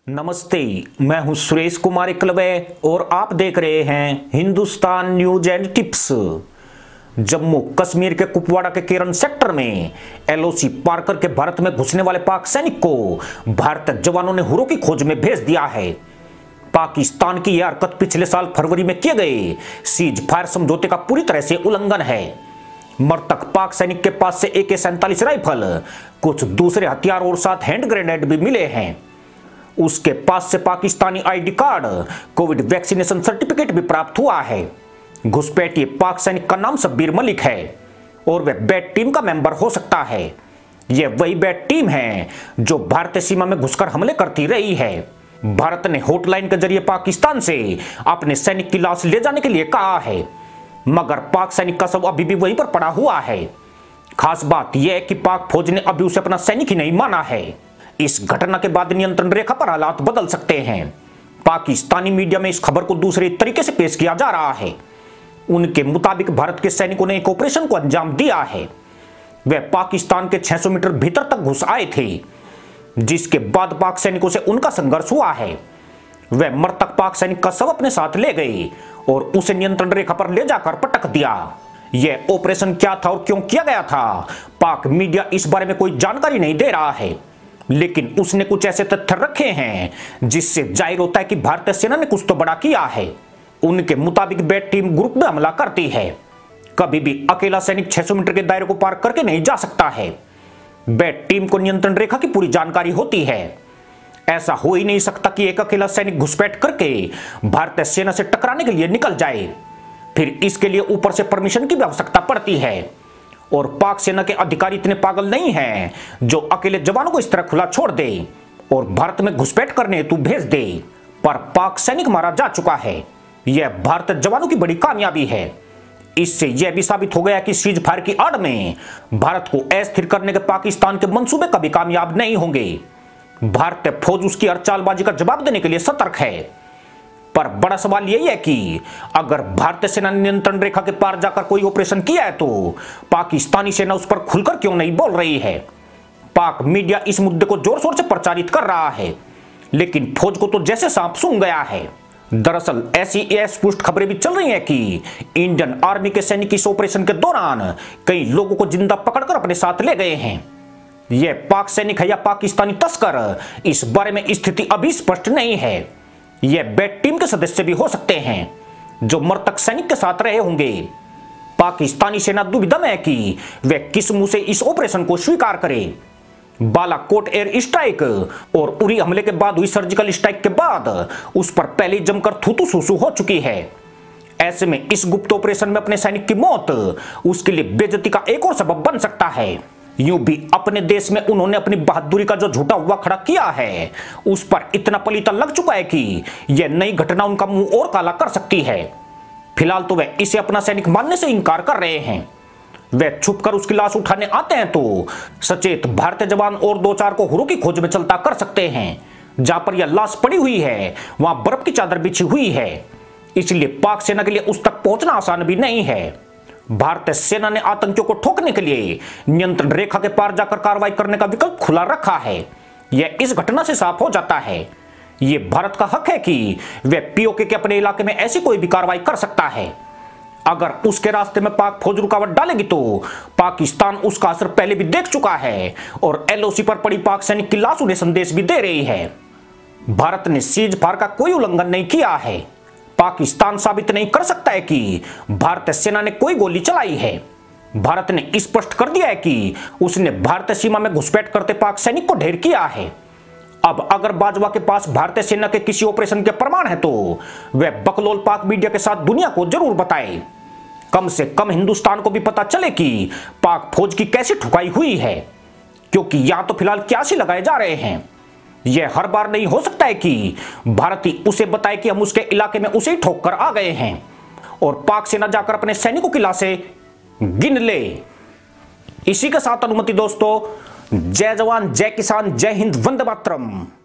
नमस्ते, मैं हूं सुरेश कुमार एकलवे और आप देख रहे हैं Hindustan news and tips. Jammu Kashmir के कुपवाड़ा के केरन सेक्टर में एलओसी पार करके भारत में घुसने वाले पाक सैनिक को भारतीय जवानों ने हुरों की खोज में भेज दिया है। पाकिस्तान की यह हरकत पिछले साल फरवरी में किए गए सीज फायर समझौते का पूरी तरह से उल्लंघन है। मृतक पाक सैनिक के पास से AK-47 राइफल, कुछ दूसरे हथियार और साथ हैंड ग्रेनेड भी मिले हैं। उसके पास से Pakistani ID card, Covid vaccination certificate भी प्राप्त हुआ है। घुसपैठिए पाक सैनिक का नाम शब्बीर मलिक है और वह बैट टीम का मेंबर हो सकता है। यह वही बैट टीम है जो भारतीय सीमा में घुसकर हमले करती रही है। भारत ने हॉटलाइन के जरिए पाकिस्तान से अपने सैनिक की लाश ले जाने के लिए कहा है, मगर पाक सैनिक का शव अभी भी वहीं पर पड़ा हुआ है। खास बात यह है कि पाक फौज ने अभी उसे अपना सैनिक ही नहीं माना है। इस घटना के बाद नियंत्रण रेखा पर हालात बदल सकते हैं। पाकिस्तानी मीडिया में इस खबर को दूसरे तरीके से पेश किया जा रहा है। उनके मुताबिक भारत के सैनिकों ने एक ऑपरेशन को अंजाम दिया है। वे पाकिस्तान के 600 मीटर भीतर तक घुस आए थे, जिसके बाद पाक सैनिकों से उनका संघर्ष हुआ है। वे मृतक पाक सैनिक का शव अपने साथ ले गए और उसे नियंत्रण रेखा पर ले जाकर पटक दिया। यह ऑपरेशन क्या था और क्यों किया गया था, पाक मीडिया इस बारे में कोई जानकारी नहीं दे रहा है, लेकिन उसने कुछ ऐसे तथ्य रखे हैं जिससे जाहिर होता है कि भारतीय सेना ने कुछ तो बड़ा किया है। उनके मुताबिक बैट टीम ग्रुप में हमला करती है। कभी भी अकेला सैनिक 600 मीटर के दायरे को पार करके नहीं जा सकता है। बैट टीम को नियंत्रण रेखा की पूरी जानकारी होती है। ऐसा हो ही नहीं सकता कि एक अकेला सैनिक घुसपैठ करके भारतीय सेना से टकराने के लिए निकल जाए। फिर इसके लिए ऊपर से परमिशन की भी आवश्यकता पड़ती है और पाक सेना के अधिकारी इतने पागल नहीं हैं जो अकेले जवानों को इस तरह खुला छोड़ दे और भारत में घुसपैठ करने हेतु भेज दे। पर पाक सैनिक मारा जा चुका है। यह भारतीय जवानों की बड़ी कामयाबी है। इससे यह भी साबित हो गया कि सीज फायर की आड़ में भारत को अस्थिर करने के पाकिस्तान के मंसूबे कभी कामयाब नहीं होंगे। भारतीय फौज उसकी हर चालबाजी का जवाब देने के लिए सतर्क है। पर बड़ा सवाल यही है कि अगर भारतीय सेना ने नियंत्रण रेखा के पार जाकर कोई ऑपरेशन किया है तो पाकिस्तानी सेना उस पर खुलकर क्यों नहीं बोल रही है। पाक मीडिया इस मुद्दे को जोर शोर से प्रचारित कर रहा है, लेकिन फौज को तो जैसे सांप सूंघ गया है। दरअसल ऐसी अस्पष्ट खबरें भी चल रही हैं कि इंडियन आर्मी के सैनिक इस ऑपरेशन के दौरान कई लोगों को जिंदा पकड़कर अपने साथ ले गए हैं। यह पाक सैनिक है या पाकिस्तानी तस्कर, इस बारे में स्थिति अभी स्पष्ट नहीं है। यह बैट टीम के सदस्य भी हो सकते हैं जो मृतक सैनिक के साथ रहे होंगे। पाकिस्तानी सेना दुविधा में है कि वे किस मुंह से इस ऑपरेशन को स्वीकार करे। बालाकोट एयर स्ट्राइक और उरी हमले के बाद हुई सर्जिकल स्ट्राइक के बाद उस पर पहले जमकर थूथू सूसू हो चुकी है। ऐसे में इस गुप्त ऑपरेशन में अपने सैनिक की मौत उसके लिए बेइज्जती का एक और सबब बन सकता है। यूं भी अपने देश में उन्होंने अपनी बहादुरी का जो झूठा हुआ खड़ा किया है उस पर इतना पलीता लग चुका है कि यह नई घटना उनका मुंह और काला कर सकती है। फिलहाल तो वे इसे अपना सैनिक मानने से इनकार कर रहे हैं। वे छुपकर उसकी लाश उठाने आते हैं तो सचेत भारतीय जवान और 2-4 को हुरों की खोज में चलता कर सकते हैं। जहां पर यह लाश पड़ी हुई है वहां बर्फ की चादर बिछी हुई है, इसलिए पाक सेना के लिए उस तक पहुंचना आसान भी नहीं है। भारतीय सेना ने आतंकियों को ठोकने के लिए नियंत्रण रेखा के पार जाकर कार्रवाई करने का विकल्प खुला रखा है। यह इस घटना से साफ हो जाता है। यह भारत का हक है कि वह POK के अपने इलाके में ऐसी कोई भी कार्रवाई कर सकता है। अगर उसके रास्ते में पाक फौज रुकावट डालेगी तो पाकिस्तान उसका असर पहले भी देख चुका है और LOC पर पड़ी पाक सैनिक की लाश उन्हें संदेश भी दे रही है। भारत ने सीज फायर का कोई उल्लंघन नहीं किया है। पाकिस्तान साबित नहीं कर सकता है कि भारतीय सेना ने कोई गोली चलाई है। भारत ने स्पष्ट कर दिया है कि उसने भारतीय सीमा में घुसपैठ करते पाक सैनिक को ढेर किया है। अब अगर बाजवा के पास भारतीय सेना के किसी ऑपरेशन के प्रमाण है तो वह बकलोल पाक मीडिया के साथ दुनिया को जरूर बताए। कम से कम हिंदुस्तान को भी पता चले कि पाक फौज की कैसी ठुकाई हुई है, क्योंकि यहां तो फिलहाल क्यासी लगाए जा रहे हैं। यह हर बार नहीं हो सकता है कि भारती उसे बताए कि हम उसके इलाके में उसे ही ठोक कर आ गए हैं और पाक सेना जाकर अपने सैनिकों की लाशें गिन ले। इसी के साथ अनुमति दोस्तों, जय जवान जय किसान जय हिंद, वंदे मातरम।